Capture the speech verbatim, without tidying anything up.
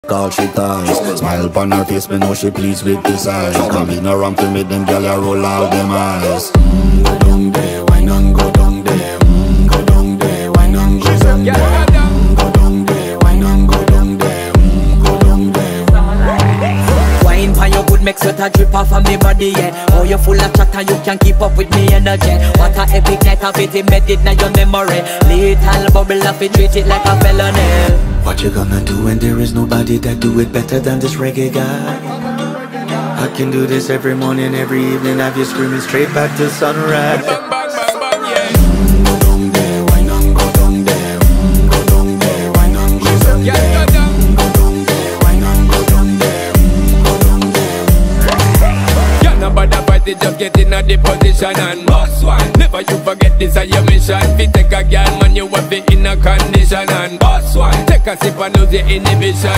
All she ties, smile upon her face, me know she pleased with this eyes. Come in around to me, them gyal a roll out them eyes. Mm, go down there, why not go down there? Mm, go down there, why not go down there? Mm, go down there, why not go down there? Mm, go down there. Wine pan your good, make sweat a drip off of me body, yeah. Oh, you full of chatter, you can keep up with me energy. What a epic night of it, embedded now your memory. Little bubble of it, treat it like a felony. What you gonna do when there is nobody that do it better than this reggae guy? I can do this every morning, every evening, have you screaming straight back to sunrise. Mm, go down there, why not go down there? Mm, go down there, why not go down there? Mm, go down there, why not go down there? Mm, go down there. You're not bad about it, just get in a the position and boss one. Never you forget this is your mission. If you take a girl, man, you have it in a condition and boss one. Take a sip and lose your inhibition.